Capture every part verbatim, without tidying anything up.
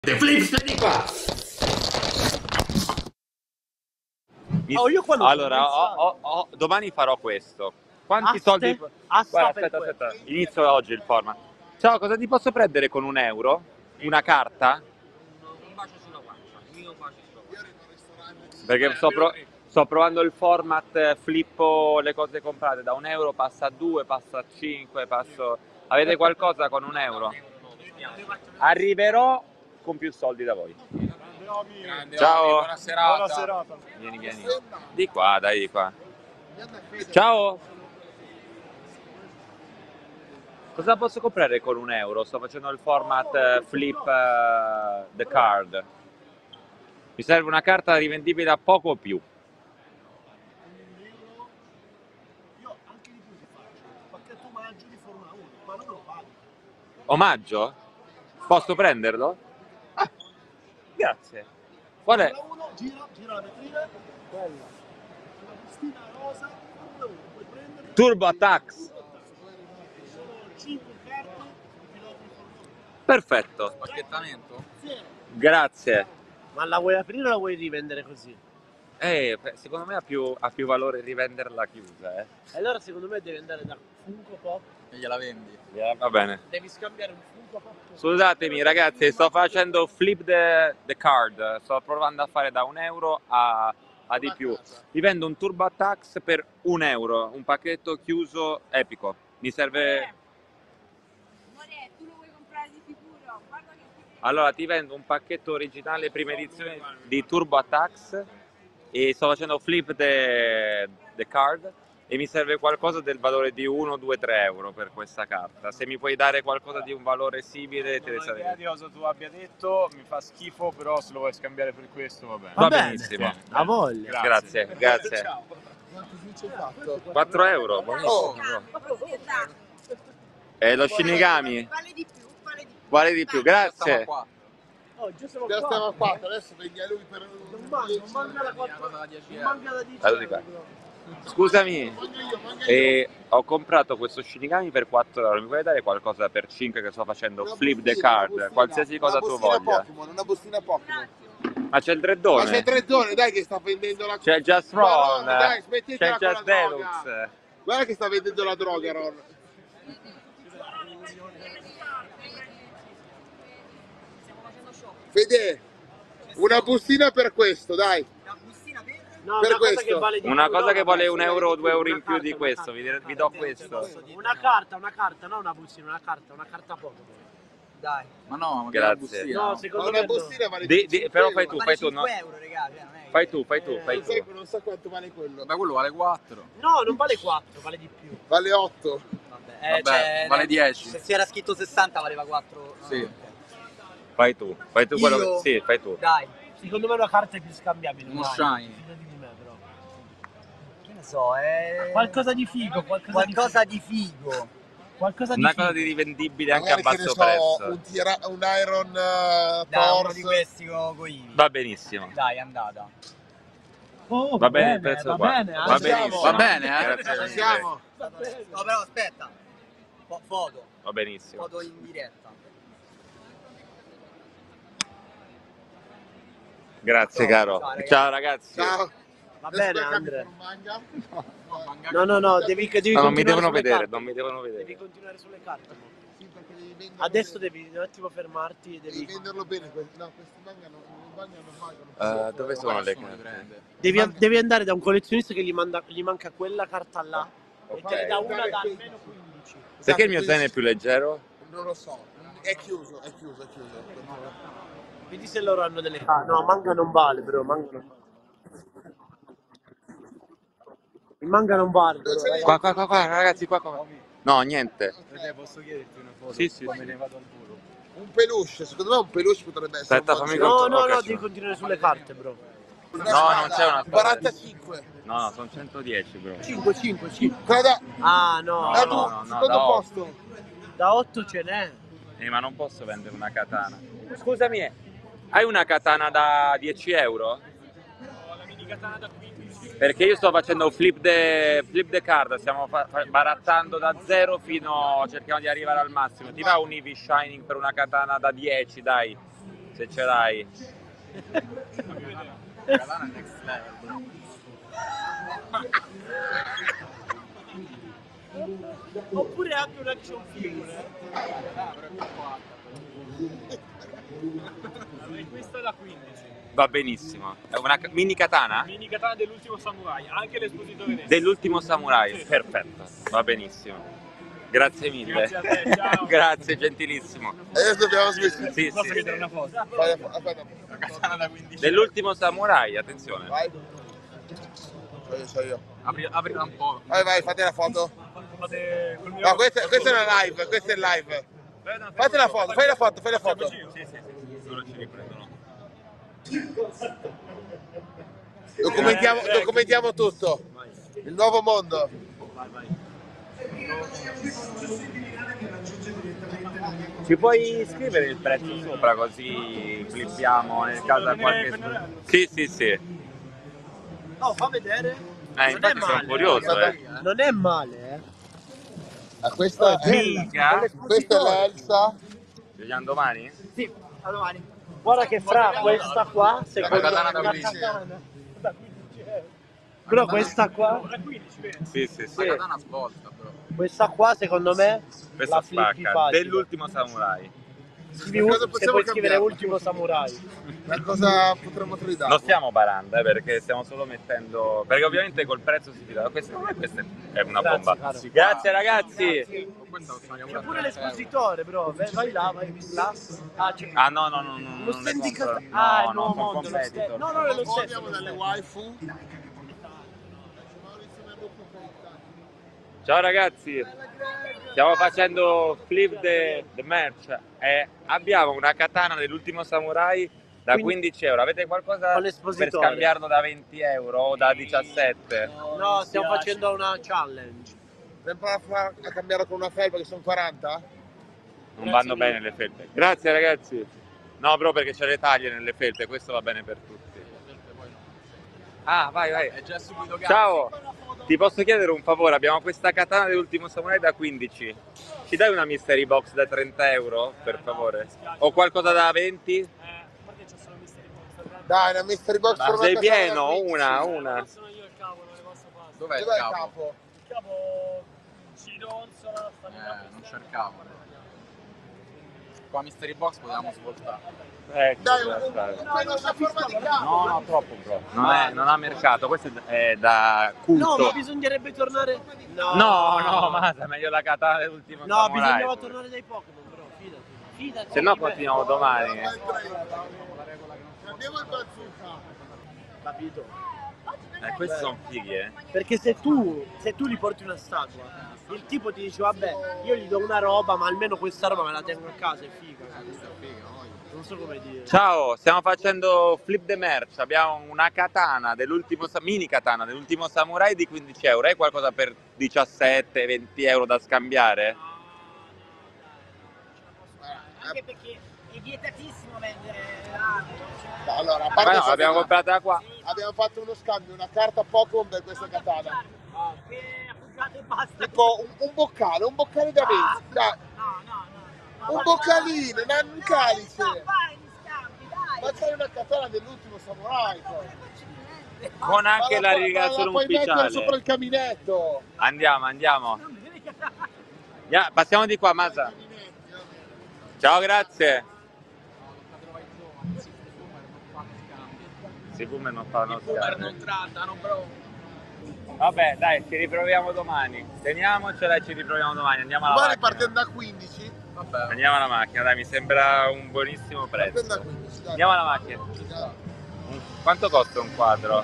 The Flips di qua. Oh, io qua non allora, ho, ho, ho, domani farò questo. Quanti Aste? soldi? Asta Guarda, per aspetta, questo. aspetta. Inizio oggi il format. Ciao, cosa ti posso prendere con un euro? Una carta? Un bacio sulla guancia, il mio bacio sulla guancia. Perché sto, pro- sto provando il format, eh, flippo le cose comprate. Da un euro passa a due, passa a cinque, passo... Avete qualcosa con un euro? Arriverò con più soldi da voi. Grande Ciao. Omi, buona serata. Buona serata. Vieni, vieni. Di qua, dai, di qua. Ciao. Cosa posso comprare con un euro? Sto facendo il format eh, flip eh, the card. Mi serve una carta rivendibile a poco o più. Io anche di più ti faccio. Pacchetto omaggio di Formula uno, ma non lo paghi. Omaggio? Posso prenderlo? Ah, grazie. Qual è? Formula uno, gira, gira la vetrina, quella. La bustina rosa, Formula uno, puoi prendere. Turbo Attacks. Sono cinque carte di piloti di Formula uno. Perfetto. Pacchettamento? Zero. Grazie. Ma la vuoi aprire o la vuoi rivendere così? Eh, secondo me ha più, ha più valore rivenderla chiusa, eh. E allora secondo me devi andare da Funko Pop. E gliela vendi? Yeah, va bene. Devi scambiare un Funko Pop. Scusatemi ragazzi, sto facendo flip the, the card, sto provando a fare da un euro a, a di più. Vi vendo un Turbo Attacks per un euro, un pacchetto chiuso epico. Mi serve... More, tu lo vuoi comprare di sicuro? Guarda che ti Allora ti vendo un pacchetto originale prima edizione di Turbo Attacks e sto facendo flip the, the card e mi serve qualcosa del valore di uno, due, tre euro per questa carta. Se mi puoi dare qualcosa di un valore simile, te ne Non ho idea sarei. di cosa tu abbia detto, mi fa schifo, però se lo vuoi scambiare per questo va bene. Va bene. benissimo. A voglia. Grazie, grazie. Ciao. quattro euro, buonissimo. E lo Shinigami, Vale di più, vale di più. quale di più? Grazie. Qua. Oh, già siamo Già qua. stiamo a quattro, adesso vendi a lui per Non manca, non manca la quattro. Cosa da dieci Non euro. manca da dieci Allora, di qua. euro. Scusami, Mangio io, mangio io. e ho comprato questo Shinigami per quattro euro. Mi puoi dare qualcosa per cinque che sto facendo Una flip the bustina, una card? bustina, Qualsiasi cosa una tu bustina voglia. Pokémon, una bustina Pokémon. Ma c'è il Ma c'è dreddone, tre zone, dai che sta vendendo la c'è Just Ma Ron, no, dai, c'è smettetela con Just la droga. Deluxe. Guarda che sta vendendo la droga, Ron. Fede, una bustina per questo, dai. No, Per una cosa questo. che vale di Una più, cosa no, che vale una un euro o due euro una in più di carta, questo, una vi, carta. vi do questo. Una carta, una carta, non una bustina, una carta, una carta Pokémon. Dai. Ma no, ma Grazie. che bustina, No, Ma secondo una me no. bustina vale Di- di- cinque però euro. fai tu, fai tu, no? euro, ragazzi. Non è che- Fai tu, fai tu, fai Non, sai, tu. non so quanto vale quello. Ma quello vale quattro. No, non vale quattro, vale di più. Vale otto. Vabbè, Vabbè, eh, cioè, vale ne- dieci. Se si era scritto sessanta valeva quattro. Sì. ok. Fai tu, fai tu quello Io? che... Sì, fai tu. Dai, Secondo me una carta è più scambiabile. Uno dai. shiny. Fidati di me, però. che ne so, è... Qualcosa di figo, qualcosa, qualcosa di di figo. figo. Qualcosa di Una figo. cosa di rivendibile anche a Magari, che ne basso so, prezzo. un, tira- un Iron uh, Dai, uno Force. di questi con con Ivi. Va benissimo. Dai, è andata. Oh, Va bene il prezzo va qua. bene, Va eh. benissimo. Va bene, eh? Grazie mille. Siamo. No, però aspetta. Fo- foto, Va benissimo. foto in diretta. Grazie caro. Ciao, ragazzi. Ciao ragazzi. Ciao. Va Adesso bene, per capire Andre. non mangia. No, no, no, devi, devi No, non mi continuare devono sulle vedere, carte. non mi devono Devi vedere. continuare sulle carte. mo. Sì, perché devi venderlo Adesso bene. devi un attimo fermarti e Devi devi, venderlo bene. que- No, questi manga non, non mangiano, non pagano. Eh, dove sono le Nessuno li carte? prende. devi, devi andare da un collezionista che gli, manda- gli manca quella carta là e te ne dà Ok. una da almeno quindici. Perché il mio zaino è più leggero? Non lo so. È chiuso, è chiuso, è chiuso. Vedi se loro hanno delle carte. No, manga non vale, però. Manga non vale. Il manga non vale, però. ragazzi. Qua, qua, qua, qua, ragazzi, qua, qua. No, niente. Posso chiederti una foto? Sì, sì, Come sì. ne vado al volo? Un peluche, secondo me un peluche potrebbe essere. Aspetta, un fammi buon No, conto- no, ok, no, sì. devi continuare sulle carte, bro. Una No, spada, non c'è una spada. quarantacinque. No, no, sono centodieci, bro. cinque, cinque, cinque. Quella da, Ah, no. No, da no, tu, no, no, secondo da posto. Da otto ce n'è. Eh, ma non posso vendere una katana. Scusami, hai una katana da dieci euro? Perché io sto facendo flip the, flip the card, stiamo fa- fa- barattando da zero fino, cerchiamo di arrivare al massimo. Ti va un Eevee Shining per una katana da dieci, dai? Se ce l'hai. La katana è next level. Oppure anche un action figure. E questa è la quindici. Va benissimo. È una ca- mini katana? Mini katana dell'ultimo samurai, anche l'espositore nero. Dell'ultimo samurai, Sì. perfetto, va benissimo. Grazie mille. Grazie a te, ciao. Grazie, gentilissimo. E adesso dobbiamo smettere. Sì, Posso sì. vedere una foto? Fai- Aspetta, La katana da quindici. Dell'ultimo samurai, attenzione. vai. So io, so io. Apri, aprila un po'. Vai, vai, fate la foto. Fate col mio... No, questa, questa è una live, questa è live. Fate la foto, fai la foto, fai la foto. Sì, sì, sì. Loro ci riprendono. Documentiamo, documentiamo tutto. Il nuovo mondo. Ci puoi scrivere il prezzo sopra così flippiamo nel caso a qualche... Sì, sì, sì. No, fa vedere. Eh, infatti sono curioso, eh. Non è male, eh. Ah, questa è, Mica? questa è l'Elsa. Ci vediamo domani? Sì, a domani. Guarda che fra questa qua, secondo katana da la quindici. katana da quindici euro. Però questa qua, Sì, sì, sì. La katana svolta però. questa qua secondo me Questa la flippi spacca. facile. Dell'ultimo samurai. Scrivi Cosa ul- se possiamo puoi scrivere cambiare? ultimo samurai. Ma cosa potremmo tradare? Non stiamo barando, eh, perché stiamo solo mettendo... Perché ovviamente col prezzo si tira. Questa, questa è una Grazie, bomba. caro. Grazie ragazzi! Con questa possiamo C'è pure l'espositore, però. Vai vai là, vai là. Ah, c'è Ah no, no, no, no. lo non ne stand di compro. cat- Ah, No, il no, nuovo sono mondo. lo stand- competitor. No, no, è lo stesso. Andiamo lo dalle stesso. waifu. Ciao ragazzi, stiamo facendo flip the, the merch e abbiamo una katana dell'ultimo samurai da Quindi- quindici euro. Avete qualcosa Con per l'espositore. scambiarlo da venti euro o da diciassette? No, stiamo facendo una challenge. Per provare a cambiare con una felpa che sono quaranta? Non vanno bene le felpe. Grazie ragazzi. No, proprio perché c'è le taglie nelle felpe, questo va bene per tutti. Ah, vai, vai. È già subito gas. Ciao, ti posso chiedere un favore? Abbiamo questa katana dell'ultimo samurai da quindici. Ci dai una mystery box da trenta euro, per favore? O qualcosa da venti? Dai, una mystery box Ma per una sei katana pieno? da quindici. Una, una. Sono io il capo, non le posso fare. Dov'è il Dov'è il capo? capo? Il capo ci ronzola, sta Eh, non c'è il capo. Qua Mystery Box potevamo svoltare. Ecco, Dai, dove un, sta. un, quello a forma di capo. No, no, troppo, troppo. Non, è- non ha mercato, questo è è da culto. No, ma bisognerebbe tornare. No, No, no, ma è meglio la katana dell'ultimo No, samurai. bisognava tornare dai Pokémon, però, fidati. Fidati. Se no di me. continuiamo domani. Andiamo il bazooka. Capito? Eh, questi sono fighi, eh. Perché se tu, se tu gli porti una statua, il tipo ti dice, vabbè, io gli do una roba, ma almeno questa roba me la tengo a casa, è figa. Non so come dire. Ciao, stiamo facendo flip the merch. Abbiamo una katana dell'ultimo sa- mini katana dell'ultimo samurai di quindici euro. Hai qualcosa per diciassette venti euro da scambiare? Anche perché è vietatissimo vendere l'altro. Cioè... Allora, a Ma parte no, che l'abbiamo comprata qua. abbiamo fatto uno scambio, una carta Pokémon per questa katana. Che appoggiate e basta. Tipo un, un boccale, un boccale da venti. Dai, No, no, no. no. un boccalino, non un calice. No, fai gli scambi, dai. Ma c'hai una katana dell'ultimo samurai. poi. Con anche Ma la pu- riga ma la solo puoi mettere sopra ufficiale. il caminetto. Andiamo, andiamo. Ya, passiamo di qua, Masa. Ciao, grazie. Si fuma e non fanno scambi. Non trattano, bro. Vabbè, dai, ci riproviamo domani. Teniamocela e ci riproviamo domani. Andiamo alla Domani macchina. partendo da quindici. Vabbè. Andiamo alla macchina, dai, mi sembra un buonissimo Partendo da prezzo. quindici, dai. Andiamo alla macchina. Dai. Un- Quanto costa un quadro?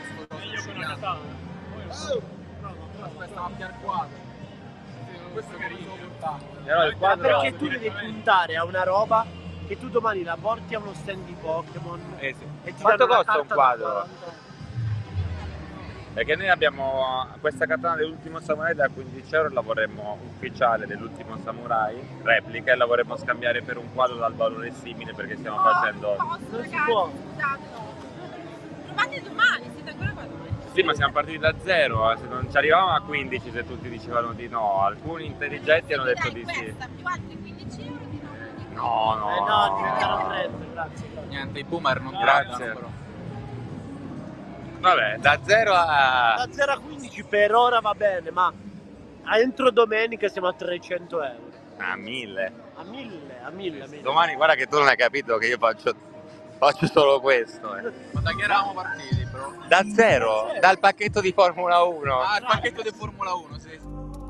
Oh, Aspetta, ma piar quadro. Questo è carino. Però il Ma quadro... perché tu devi puntare a una roba che tu domani la porti a uno stand di Pokémon Eh sì. e ti Quanto danno una costa un carta da quadro? quaranta. Perché noi abbiamo questa katana dell'ultimo samurai da quindici euro, la vorremmo ufficiale dell'ultimo samurai, replica, e la vorremmo scambiare per un quadro dal valore simile perché stiamo facendo... Posso, Non si ragazzi, può. scusate, no. Lo fate domani, siete ancora qua domani. Sì, ma siamo partiti da zero, eh, se non ci arrivavamo a quindici se tutti dicevano di no, alcuni intelligenti hanno detto Dai, di sì. questa più altri quindici euro di no. No, no. Eh no, diventano trenta, grazie. grazie. Niente, i boomer non Grazie. guardano però. Vabbè, da zero a... Da zero a quindici per ora va bene, ma entro domenica siamo a trecento euro. a mille. A mille, a mille, a mille. Domani guarda che tu non hai capito che io faccio, faccio solo questo. Eh. Ma da che eravamo partiti, bro? Da zero, dal pacchetto di Formula uno. Ah, il pacchetto di Formula uno, sì.